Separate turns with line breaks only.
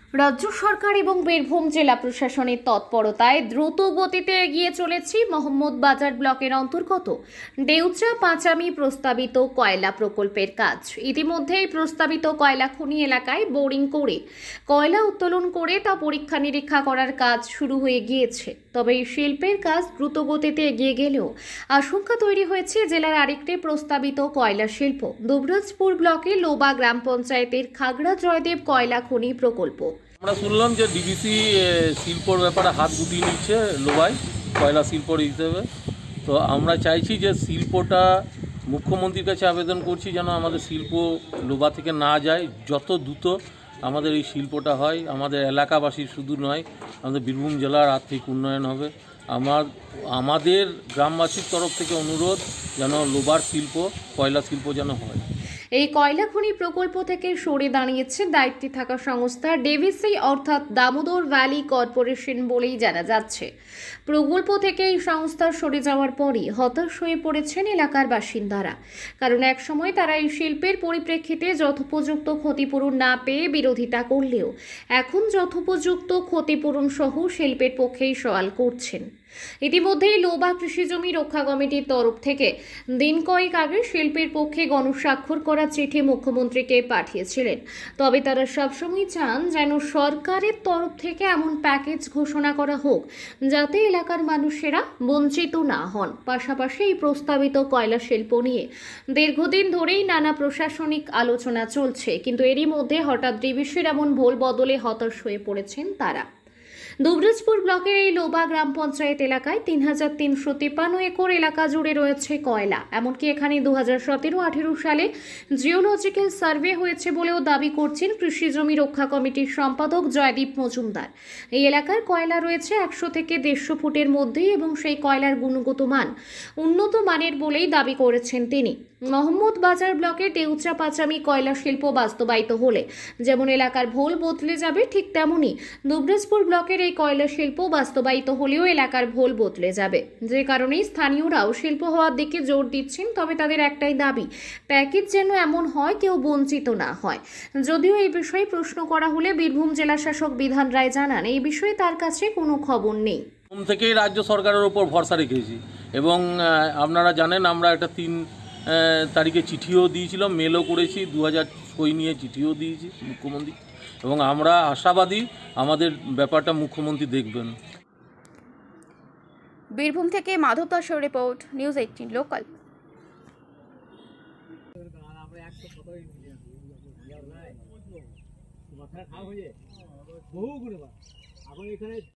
রাজ্য সরকার এবং বীরভূম জেলা প্রশাসনের তৎপরতায় দ্রুত গতিতে এগিয়ে চলেছে মোহাম্মদবাজার ব্লকের অন্তর্গত দেউচা পাঁচামি প্রস্তাবিত কয়লা প্রকল্পের কাজ। ইতিমধ্যেই প্রস্তাবিত কয়লা খনি এলাকায় বোরিং করে কয়লা উত্তোলন করে তা পরীক্ষা নিরীক্ষা করার কাজ শুরু হয়ে গিয়েছে। তবে এই শিল্পের কাজ দ্রুত গতিতে এগিয়ে গেলেও আশঙ্কা তৈরি হয়েছে জেলার আরেকটি প্রস্তাবিত কয়লা শিল্প দুবরাজপুর ব্লকের লোবা গ্রাম পঞ্চায়েতের খাগড়া জয়দেব কয়লা খনি প্রকল্প।
আমরা শুনলাম যে ডিবিসি শিল্পর ব্যাপারে হাত গুটিয়ে নিচ্ছে লোবায় কয়লা শিল্পর হিসেবে। তো আমরা চাইছি যে শিল্পটা মুখ্যমন্ত্রীর কাছে আবেদন করছি যেন আমাদের শিল্প লোবা থেকে না যায়, যত দ্রুত আমাদের এই শিল্পটা হয়। আমাদের এলাকাবাসীর শুধু নয়, আমাদের বীরভূম জেলার আর্থিক উন্নয়ন হবে। আমাদের গ্রামবাসীর তরফ থেকে অনুরোধ যেন লোবার শিল্প কয়লা শিল্প যেন হয়।
এই কয়লা খনি প্রকল্প থেকে সরে দাঁড়িয়েছে দায়িত্বে থাকা সংস্থা ডিবিসি অর্থাৎ দামোদর ভ্যালি কর্পোরেশন বলেই জানা যাচ্ছে। প্রকল্প থেকে এই সংস্থা সরে যাওয়ার পরই হতাশ হয়ে পড়েছেন এলাকার বাসিন্দারা, কারণ একসময় তারা এই শিল্পের পরিপ্রেক্ষিতে যথোপযুক্ত ক্ষতিপূরণ না পেয়ে বিরোধিতা করলেও এখন যথোপযুক্ত ক্ষতিপূরণ সহ শিল্পের পক্ষেই সওয়াল করছেন। ইতিমধ্যেই লোবা কৃষি জমি রক্ষা কমিটির তরফ থেকে দিন কয়েক আগে শিল্পের পক্ষে গণস্বাক্ষর করা চিঠি মুখ্যমন্ত্রীকে পাঠিয়েছিলেন। তবে তারা সবসময় চান যেন সরকারের তরফ থেকে এমন প্যাকেজ ঘোষণা করা হোক যাতে এলাকার মানুষেরা বঞ্চিত না হন। পাশাপাশি এই প্রস্তাবিত কয়লা শিল্প নিয়ে দীর্ঘদিন ধরেই নানা প্রশাসনিক আলোচনা চলছে, কিন্তু এরই মধ্যে হঠাৎ ডিবিসির এমন ভোল বদলে হতাশ হয়ে পড়েছেন তারা। দুবরাজপুর ব্লকের এই লোবা গ্রাম পঞ্চায়েত এলাকায় ৩,৩৫৩ একর এলাকা জুড়ে রয়েছে কয়লা। এমনকি এখানে 2017-18 সালে জিওলজিক্যাল সার্ভে হয়েছে বলেও দাবি করছেন কৃষি জমি রক্ষা কমিটির সম্পাদক জয়দীপ মজুমদার। এই এলাকার কয়লা রয়েছে 100 থেকে 150 ফুটের মধ্যেই এবং সেই কয়লার গুণগত মান উন্নত মানের বলেই দাবি করেছেন তিনি। মোহাম্মদবাজার ব্লকের দেউচা পাঁচামি কয়লা শিল্প বাস্তবায়িত হলে যেমন এলাকার ভোল বদলে যাবে, ঠিক তেমনি দুবরাজপুর ব্লকের এই কয়লা শিল্প বাস্তবায়িত হলেও এলাকার ভোল বদলে যাবে, যে কারণেই স্থানীয়রাও শিল্প হওয়ার দিকে জোর দিচ্ছেন। তবে তাদের একটাই দাবি, প্যাকেজ যেন এমন হয় কেউ বঞ্চিত না হয়। যদিও এই বিষয়ে প্রশ্ন করা হলে বীরভূম জেলা শাসক বিধান রায় জানান এই বিষয়ে তার কাছে কোনো খবর নেই।
প্রথম থেকেই রাজ্য সরকারের উপর ভরসা রেখেছি এবং আপনারা জানেন আমরা একটা 3 তারিখে চিঠিও দিয়েছিলাম, মেলও করেছি, 2000 সই নিয়ে চিঠিও দিয়েছি মুখ্যমন্ত্রী, এবং আমরা আশাবাদী আমাদের ব্যাপারটা মুখ্যমন্ত্রী দেখবেন।
বীরভূম থেকে মাধব দাসের রিপোর্ট, নিউজ 18 লোকাল।